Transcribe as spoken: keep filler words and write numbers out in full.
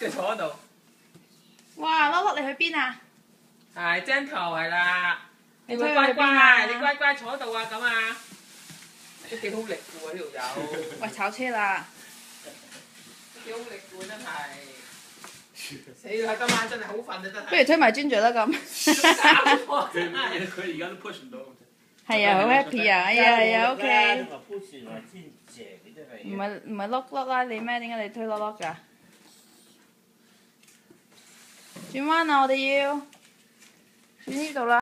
佢坐喺度。 哇，Lok Lok你去邊啊？ 係張圖係啦。你推乖去邊啊？ 乖，你乖乖坐喺度啊咁啊！都幾好力嘅喎呢條友。 喂，炒車啦！ 都幾好力嘅喎真係。死啦！今晚真係好瞓啊真係。 不如推埋專著啦咁。 佢佢而家都 push 唔到。 係啊，好 happy 啊！哎呀係啊 ，OK。唔係唔係 Lok Lok 拉你咩？點解你推 Lok Lok 㗎？轉彎啊！我哋要轉呢度啦。